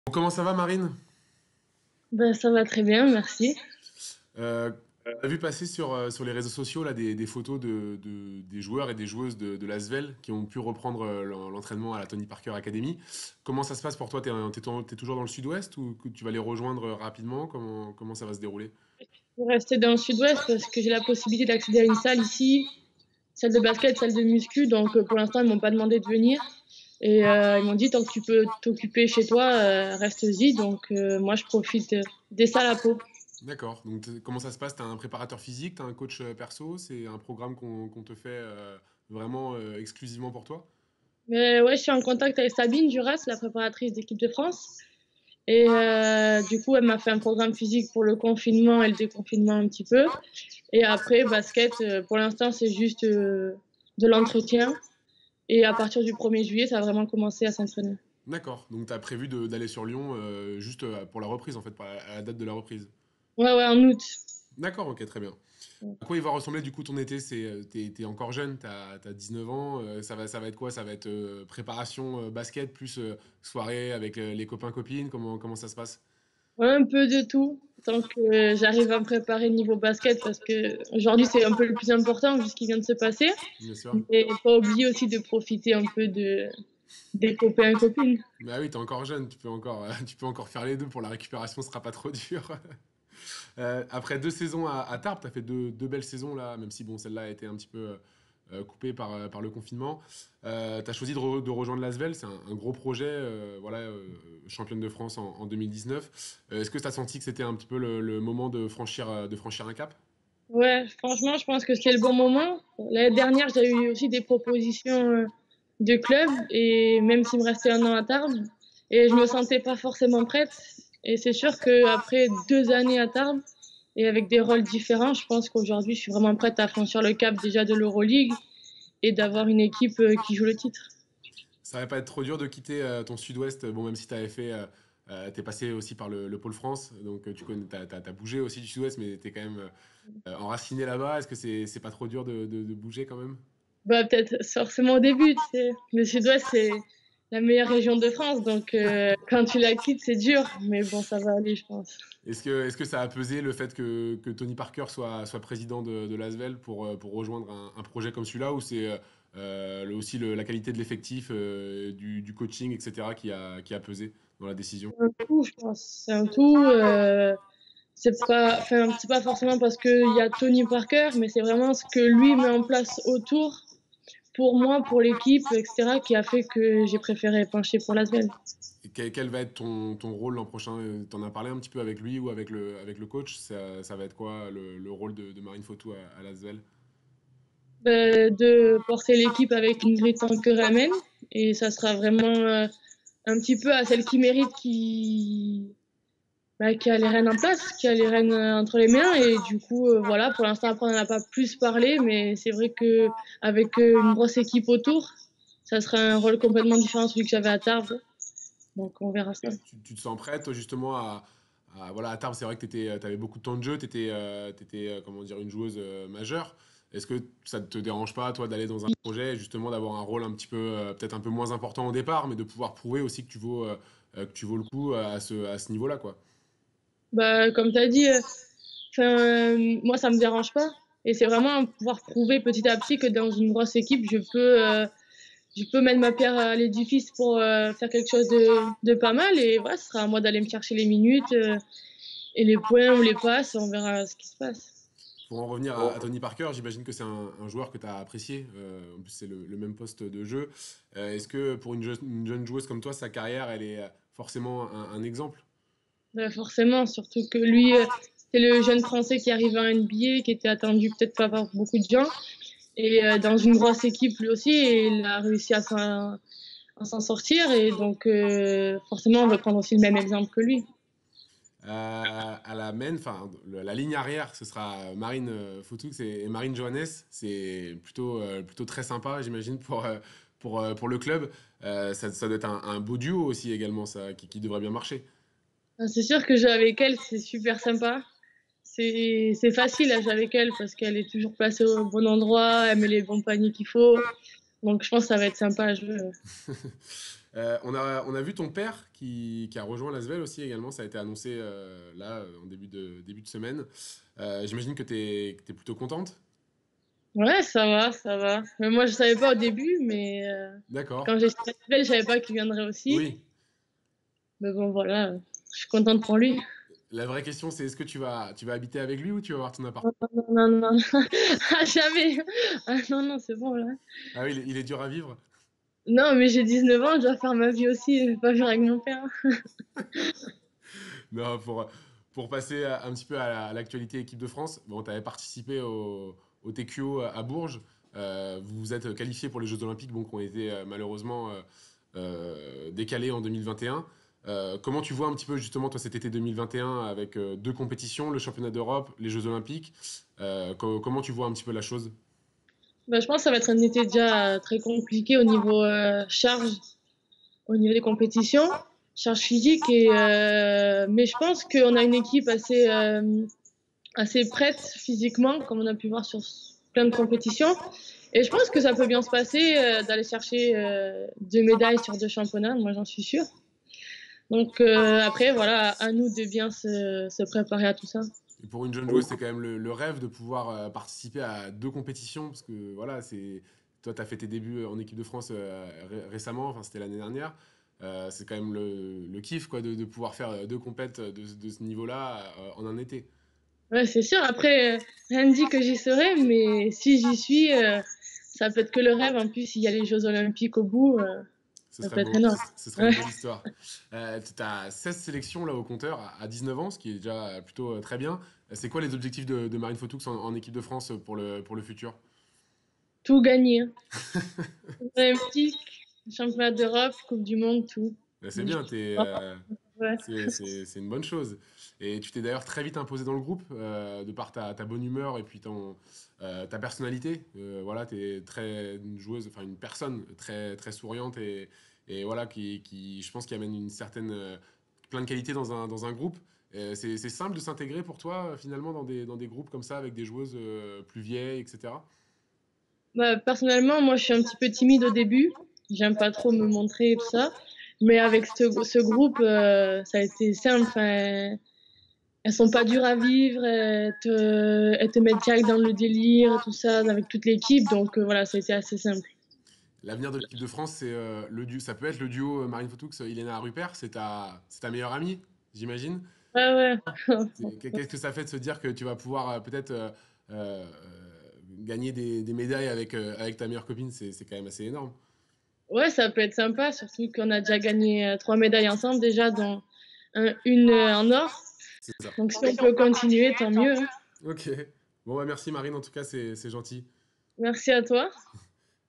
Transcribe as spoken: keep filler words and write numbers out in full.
Comment ça va, Marine? Ben, ça va très bien, merci. Euh, T'as vu passer sur, euh, sur les réseaux sociaux là, des, des photos de, de- des joueurs et des joueuses de, de l'Asvel qui ont pu reprendre euh, l'en- l'entraînement à la Tony Parker Academy. Comment ça se passe pour toi? T'es, t'es, t'es toujours dans le sud-ouest ou que tu vas les rejoindre euh, rapidement? Comment, comment ça va se dérouler? Je vais rester dans le sud-ouest parce que j'ai la possibilité d'accéder à une salle ici, salle de basket, salle de muscu. Donc euh, pour l'instant, ils m'ont pas demandé de venir. Et euh, ils m'ont dit, tant que tu peux t'occuper chez toi, euh, reste-y. Donc euh, moi, je profite euh, des salles à Pau. D'accord. Donc t'es- comment ça se passe? T'as un préparateur physique, t'as un coach euh, perso? C'est un programme qu'on qu'on te fait euh, vraiment euh, exclusivement pour toi? Mais ouais, je suis en contact avec Sabine Duras, la préparatrice d'équipe de France. Et euh, du coup, elle m'a fait un programme physique pour le confinement et le déconfinement un petit peu. Et après, basket, euh, pour l'instant, c'est juste euh, de l'entretien. Et à partir du premier juillet, ça a vraiment commencé à s'entraîner. D'accord. Donc t'as prévu de- d'aller sur Lyon euh, juste euh, pour la reprise en fait, pas à la date de la reprise. Ouais, ouais, en août. D'accord, ok, très bien. À quoi il va ressembler du coup ton été? C'est, euh, t'es, t'es encore jeune, t'as, t'as dix-neuf ans, euh, ça va, ça va être quoi? Ça va être euh, préparation euh, basket plus euh, soirée avec euh, les copains copines? Comment, comment ça se passe? Ouais, un peu de tout. Tant que euh, j'arrive à me préparer niveau basket, parce que aujourd'hui, c'est un peu le plus important vu ce qui vient de se passer. Bien sûr. Et pas oublier aussi de profiter un peu de, des copains et copines. Bah oui, t'es encore jeune, tu peux encore, euh, tu peux encore faire les deux pour la récupération, ce sera pas trop dur. Euh, après deux saisons à, à Tarbes, tu as fait deux, deux belles saisons là, même si bon, celle-là a été un petit peu euh, coupée par, euh, par le confinement. Euh, tu as choisi de, re- de rejoindre l'Asvel, c'est un, un gros projet, euh, voilà, euh, championne de France en, en deux mille dix-neuf. Euh, Est-ce que tu as senti que c'était un petit peu le, le moment de franchir, euh, de franchir un cap? Ouais, franchement, je pense que c'est le bon moment. L'année dernière, j'ai eu aussi des propositions euh, de clubs, et même s'il me restait un an à Tarbes, et je me sentais pas forcément prête. Et c'est sûr qu'après deux années à Tarbes, et avec des rôles différents, je pense qu'aujourd'hui, je suis vraiment prête à franchir le cap déjà de l'Euroleague et d'avoir une équipe euh, qui joue le titre. Ça va pas être trop dur de quitter euh, ton sud-ouest, bon, même si tu avais fait. Euh, euh, t'es passé aussi par le, le pôle France, donc euh, tu connais, t'as, t'as- t'as bougé aussi du sud-ouest, mais t'es quand même euh, enraciné là-bas. Est-ce que c'est c'est pas trop dur de, de- de bouger quand même? Bah, peut-être forcément au début, tu sais. Le Sud-Ouest, c'est la meilleure région de France, donc euh, quand tu la quittes, c'est dur, mais bon, ça va aller, je pense. Est-ce que, est-ce que ça a pesé le fait que, que Tony Parker soit, soit président de, de l'Asvel pour, euh, pour rejoindre un, un projet comme celui-là, ou c'est euh, euh, le- aussi le- la qualité de l'effectif, euh, du, du coaching, et cetera, qui a, qui a pesé dans la décision? C'est un tout, je pense. C'est un tout. Euh, c'est pas, enfin, c'est pas forcément parce qu'il y a Tony Parker, mais c'est vraiment ce que lui met en place autour, pour moi, pour l'équipe, et cetera, qui a fait que j'ai préféré pencher pour la semaine. Et quel, quel va être ton, ton rôle l'an prochain? Euh, T'en as parlé un petit peu avec lui ou avec le, avec le coach? Ça, ça va être quoi le, le rôle de, de Marine Fotou à, à l'Asvel? Euh, de porter l'équipe avec Ingrid Tanqueramène, et ça sera vraiment euh, un petit peu à celle qui mérite qui bah, qui a les rênes en place, qui a les rênes euh, entre les mains. Et du coup, euh, voilà, pour l'instant, après, on n'en a pas plus parlé, mais c'est vrai que avec euh, une grosse équipe autour, ça sera un rôle complètement différent de celui que j'avais à Tarbes. Donc, on verra ça. Tu, tu te sens prête toi, justement à, à- voilà, à Tarbes, c'est vrai que tu avais beaucoup de temps de jeu, tu étais, comment dire, une joueuse euh, majeure. Est-ce que ça ne te dérange pas, toi, d'aller dans un projet, justement, d'avoir un rôle un petit peu, euh, peut-être un peu moins important au départ, mais de pouvoir prouver aussi que tu vaux, euh, euh, que tu vaux le coup à ce, à ce niveau-là, quoi. Bah, comme tu as dit, euh, euh, moi, ça me dérange pas. Et c'est vraiment pouvoir prouver petit à petit que dans une grosse équipe, je peux, euh, je peux mettre ma pierre à l'édifice pour euh, faire quelque chose de, de pas mal. Et voilà, ce sera à moi d'aller me chercher les minutes euh, et les points ou les passes. On verra ce qui se passe. Pour en revenir à, à Tony Parker, j'imagine que c'est un, un joueur que tu as apprécié. Euh, en plus, c'est le, le même poste de jeu. Euh, Est-ce que pour une, je- une jeune joueuse comme toi, sa carrière, elle est euh, forcément un, un exemple? Ouais, forcément, surtout que lui, euh, c'est le jeune Français qui arrive en N B A, qui était attendu peut-être pas par beaucoup de gens, et euh, dans une grosse équipe lui aussi, et il a réussi à s'en à s'en sortir, et donc euh, forcément, on veut prendre aussi le même exemple que lui. Euh, à la main, enfin le- la ligne arrière, ce sera Marine euh, Foutoux et Marine Johannes. C'est plutôt, euh, plutôt très sympa, j'imagine, pour, euh, pour, euh, pour le club. Euh, ça, ça doit être un, un beau duo aussi également, ça, qui, qui devrait bien marcher. Euh, C'est sûr que jouer avec elle, c'est super sympa. C'est c'est facile à jouer avec elle parce qu'elle est toujours placée au bon endroit, elle met les bons paniers qu'il faut. Donc je pense que ça va être sympa à jouer. Euh, on a, on a vu ton père qui, qui a rejoint l'Asvel aussi également. Ça a été annoncé euh, là euh, en début de, début de semaine. Euh, j'imagine que tu es, plutôt contente. Ouais, ça va, ça va. Mais moi, je savais pas au début, mais euh, D'accord. quand j'ai su je savais pas qu'il viendrait aussi. Oui. Mais bon, voilà, je suis contente pour lui. La vraie question, c'est est-ce que tu vas, tu vas habiter avec lui ou tu vas avoir ton appart? Non, non, non, non, ah, jamais. Ah, non, non, c'est bon, là. Ah oui, il est, il est dur à vivre. Non, mais j'ai dix-neuf ans, je dois faire ma vie aussi, je vais pas vivre avec mon père. Non, pour, pour passer à- un petit peu à la- à l'actualité équipe de France, bon, tu avais participé au, au T Q O à Bourges. Euh, vous vous êtes qualifié pour les Jeux Olympiques, bon, qui ont été euh, malheureusement euh, euh, décalés en deux mille vingt et un. Euh, comment tu vois un petit peu justement toi cet été deux mille vingt et un avec euh, deux compétitions, le championnat d'Europe, les Jeux Olympiques. Euh, co- comment tu vois un petit peu la chose? Bah, je pense que ça va être un été déjà très compliqué au niveau euh, charge, au niveau des compétitions, charge physique. Et, euh, mais je pense qu'on a une équipe assez, euh, assez prête physiquement, comme on a pu voir sur plein de compétitions. Et je pense que ça peut bien se passer euh, d'aller chercher euh, deux médailles sur deux championnats, moi j'en suis sûre. Donc euh, après, voilà, à nous de bien se, se préparer à tout ça. Et pour une jeune joueuse, c'est quand même le, le rêve de pouvoir euh, participer à deux compétitions, parce que voilà, c'est toi, tu as fait tes débuts en équipe de France euh, ré- récemment, enfin c'était l'année dernière. Euh, c'est quand même le, le kiff quoi, de, de pouvoir faire deux compètes de, de ce niveau-là euh, en un été. Ouais, c'est sûr. Après, euh, rien ne dit que j'y serai, mais si j'y suis, euh, ça peut être que le rêve. En plus, s'il y a les Jeux Olympiques au bout, euh, Ce ça serait peut être beau, ce, énorme. ce serait Ouais. une belle histoire. Euh, tu as seize sélections là au compteur à à dix-neuf ans, ce qui est déjà plutôt euh, très bien. Euh, C'est quoi les objectifs de, de Marine Fotoux en, en équipe de France pour le, pour le futur? Tout gagner. Olympique, championnat d'Europe, Coupe du Monde, tout. Euh, C'est bien, t'es, euh, Ouais. c'est c'est- c'est une bonne chose. Et tu t'es d'ailleurs très vite imposé dans le groupe, euh, de par ta, ta bonne humeur et puis ton, euh, ta personnalité. Euh, voilà, tu es très une joueuse, enfin une personne très, très souriante et, et voilà, qui, qui, je pense, qui amène une certaine, euh, plein de qualités dans un, dans un groupe. Euh, c'est c'est simple de s'intégrer pour toi, euh, finalement, dans des, dans des groupes comme ça, avec des joueuses euh, plus vieilles, et cetera. Bah, personnellement, moi, je suis un petit peu timide au début. J'aime pas trop me montrer et tout ça. Mais avec ce, ce groupe, euh, ça a été simple. Enfin, elles sont pas dures à vivre. Elles te, elles te mettent direct dans le délire et tout ça avec toute l'équipe. Donc euh, voilà, ça a été assez simple. L'avenir de l'équipe de France, c'est euh, le duo, ça peut être le duo euh, Marine Fotoux-Iléna Rupert, c'est ta, c'est ta meilleure amie, j'imagine. Ouais, ouais. C'est- Qu'est-ce que ça fait de se dire que tu vas pouvoir euh, peut-être euh, euh, gagner des, des médailles avec, euh, avec ta meilleure copine? C'est c'est quand même assez énorme. Ouais, ça peut être sympa, surtout qu'on a déjà gagné euh, trois médailles ensemble déjà, dont un- une euh, en or. C'est ça. Donc si on peut continuer, tant mieux, hein. Ok. Bon, bah merci Marine, en tout cas, c'est c'est gentil. Merci à toi.